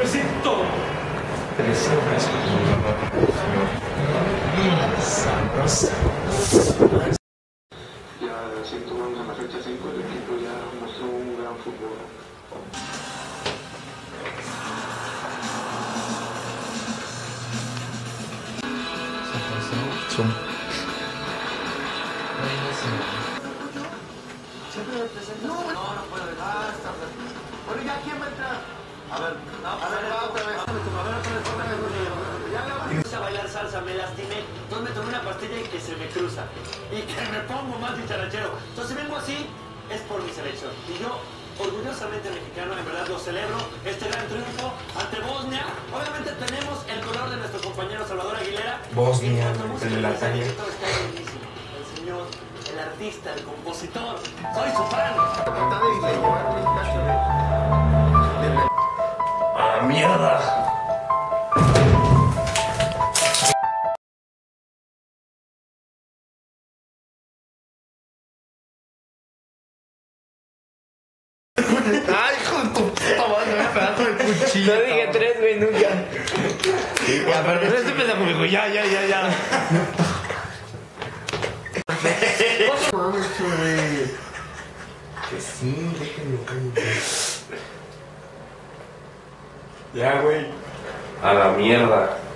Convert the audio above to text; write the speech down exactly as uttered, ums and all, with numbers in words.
presento. Presentas sabrosa. Ya situamos en la fecha cinco, el equipo ya mostró un gran fútbol. Zoom. No, no, no puedo. Ah, está bien. Bueno, ¿ya quién va a entrar? A ver, no, a ver, va otra vez. A ver, otra vez, otra vez. Ya le Me gusta bailar salsa, me lastimé. Entonces me tomé una pastilla y que se me cruza. Y que me pongo más dicharachero. Entonces si vengo así, es por mi selección. Y yo, orgullosamente mexicano, en verdad lo celebro. Este gran triunfo ante Bosnia. Obviamente tenemos el color de nuestro compañero Salvador Aguilera. Bosnia, el la talla. Está buenísimo. El señor, el artista, el compositor. Soy su fan. Tratar de llevar un cacho de... ¡A la mierda! ¡Ay, hijo de tu puta madre! Me voy a pegar con el cuchillo. No dije tres, güey, nunca. Ya, pero no estoy pensando conmigo. Ya, ya, ya, ya. Mames, güey. Que sí, déjenme callar. Ya, güey. A la mierda.